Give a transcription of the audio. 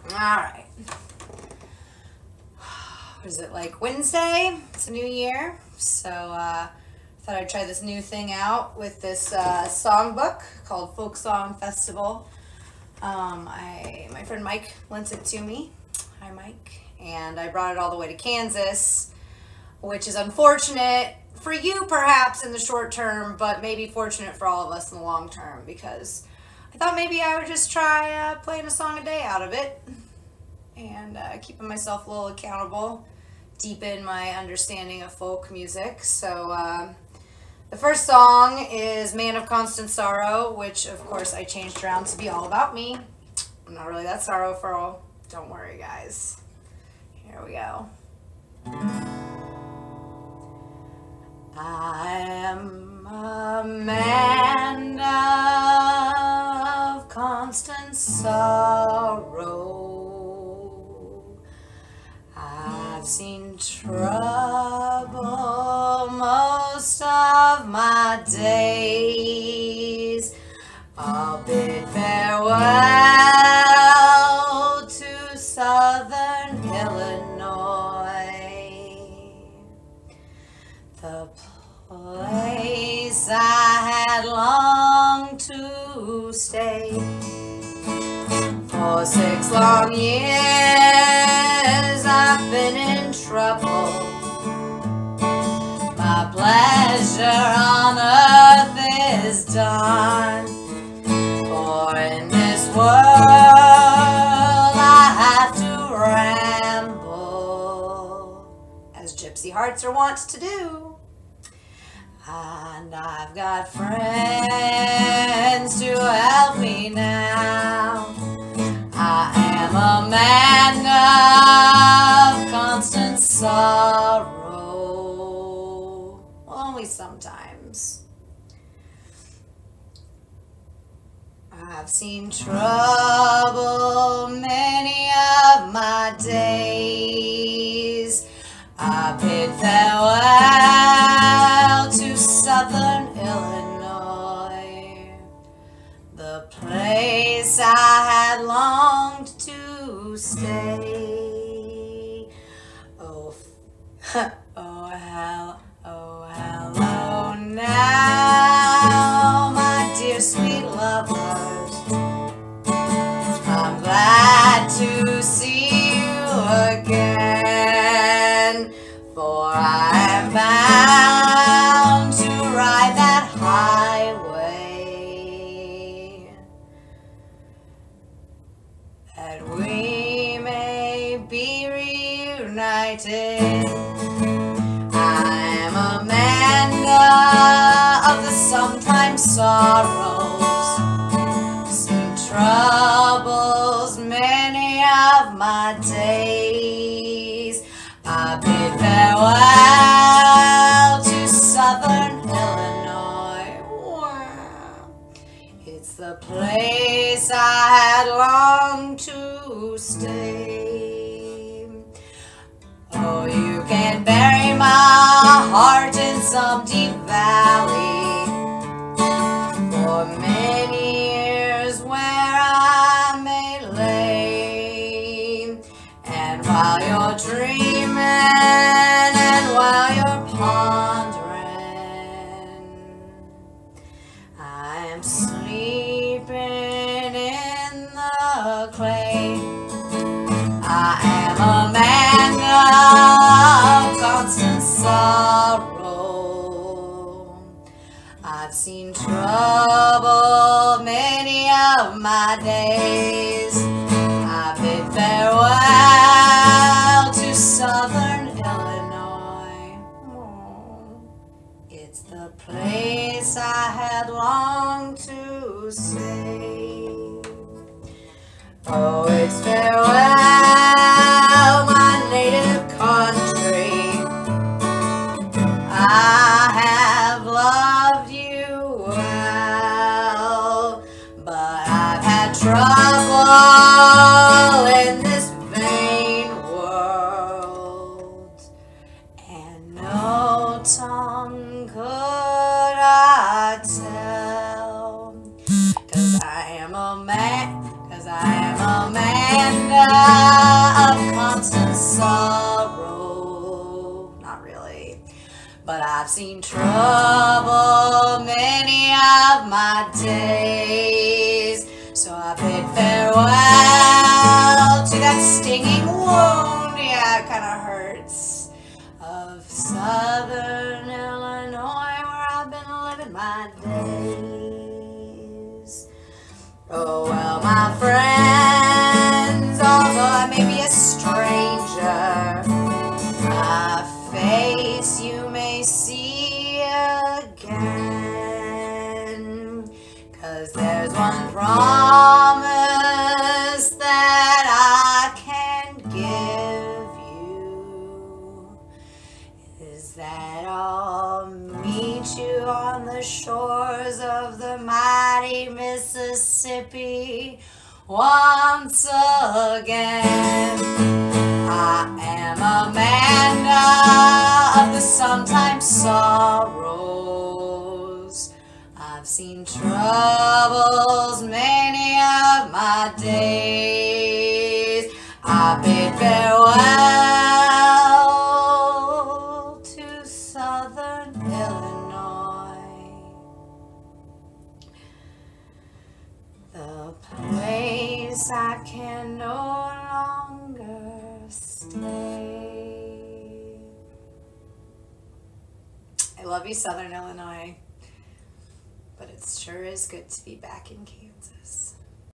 Alright. Is it like Wednesday? It's a new year. So thought I'd try this new thing out with this songbook called Folksong Festival. My friend Mike lent it to me. Hi Mike. And I brought it all the way to Kansas, which is unfortunate for you perhaps in the short term, but maybe fortunate for all of us in the long term, because I thought maybe I would just try playing a song a day out of it and keeping myself a little accountable, deepen my understanding of folk music. So the first song is Man of Constant Sorrow, which of course I changed around to be all about me. I'm not really that sorrowful. Don't worry, guys. Here we go. I am a man of constant sorrow. I've seen trouble most of my days. I'll bid farewell to Southern Illinois, the place I had longed to stay. For 6 long years I've been in trouble. My pleasure on earth is done, for in this world I have to ramble, as gypsy hearts are wont to do. And I've got friends to help me now. I am a man of constant sorrow. Well, only sometimes. I've seen trouble many of my days. I bid farewell to Southern Illinois, the place I had longed to stay. Oh, hello now, my dear sweet lovers. I'm glad to see you again, for I am bound to ride that highway, that we may be reunited. I am a man of the sometimes sorrows, seen troubles many of my days. I bid farewell to Southern Illinois. It's the place I had longed to stay. Oh, you can bury my heart in some deep valley for many years, where I may lay. And while you're dreaming and while you're pondering, I am sleeping in the clay. I am a man of constant sorrow. I've seen trouble many of my days. I bid farewell to Southern Illinois. It's the place I had longed to stay. Oh, it's farewell, my native country. I have loved you well, but I've had trouble in this vain world, and no tongue could I tell, 'cause I am a man, 'cause I am a man of constant sorrow. Not really. But I've seen trouble many of my days. So I bid farewell to that stinging wound. Yeah, it kind of hurts. Of Southern Illinois, where I've been living my days. Oh well, my friends, although I may be a stranger, my face you may see again. 'Cause there's one promise that I can give you, is that I'll meet you on the shores of the mighty Mississippi once again. I am Amanda of the sometimes sorrows. I've seen troubles many of my days. I bid farewell to Southern Illinois, the place I can no longer stay. I love you, Southern Illinois, but it sure is good to be back in Kansas.